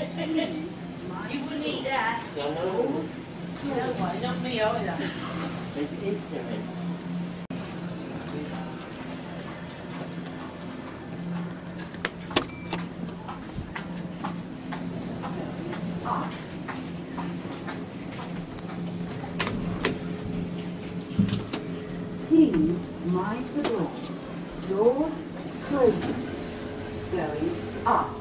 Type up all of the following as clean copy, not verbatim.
You wouldn't eat that. No, No, not me either. it's eating. Please mind the door. Doors closing. Going up.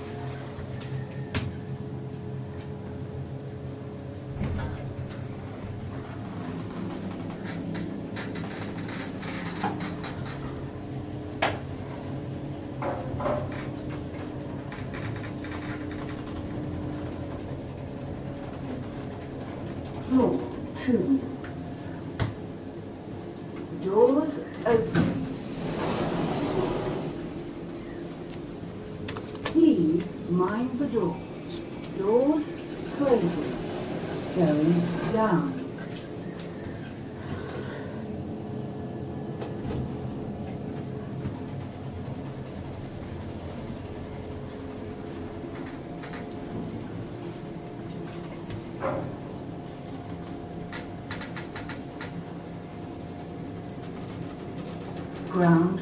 Floor 2. Doors open. Please mind the door. Doors closing. Going down. Ground